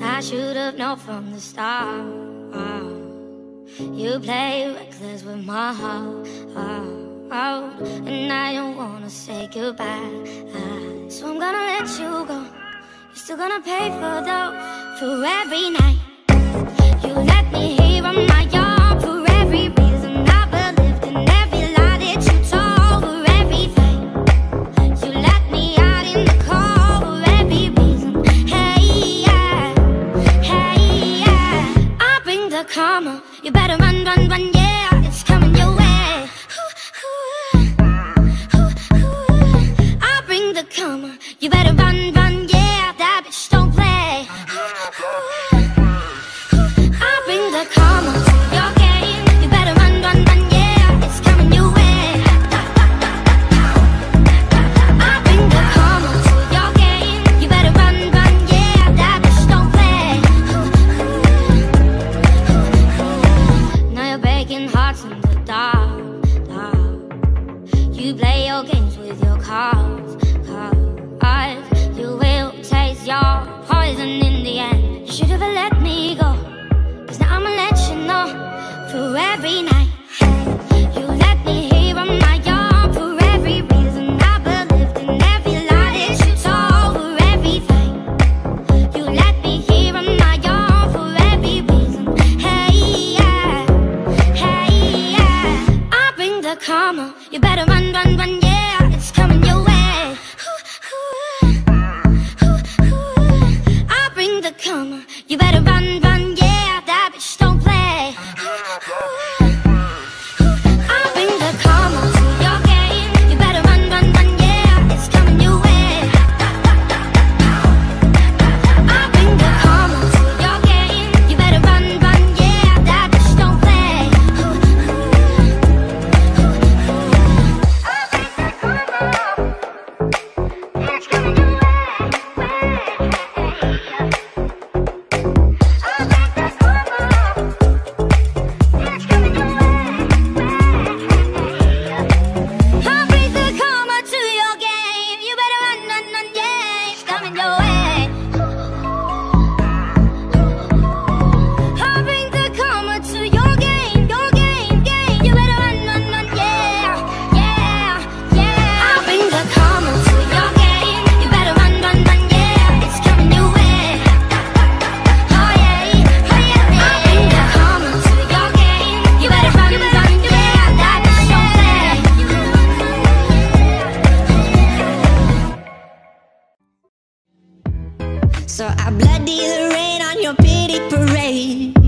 I should have known from the start. You play reckless with my heart. And I don't wanna say goodbye. So I'm gonna let you go. You're still gonna pay for every night. You let me hear on my arm for every reason I believed in every lie that you told, for everything. You let me out in the cold for every reason. Hey, yeah, hey, yeah. I bring the karma. You better run, run, run, yeah. It's coming your way. I bring the karma. You better run, run, yeah. That bitch don't play. I bring the karma to your game. You better run, run, run, yeah. It's coming your way. I bring the karma to your game. You better run, run, yeah. That bitch don't play. Now you're breaking hearts in the dark, dark. You play your games with your cards, cards. You will taste your poison in the end. You should have let me go, 'cause now I'ma let you know. For every night you let me hear on my arm, for every reason I believed in every lie that you told, for everything. You let me hear on my arm for every reason. Hey, yeah, hey, yeah. I bring the karma. You better run, run, run, yeah. It's coming your way. I bring the karma. You better run, run, yeah. That bitch don't play. I bring the karma to your game. You better run, run, run, yeah. It's coming your way. I bring the karma to your game. You better run, run, yeah. That bitch don't play. I bring the karma. It's coming your way. So I bloody the rain on your pity parade.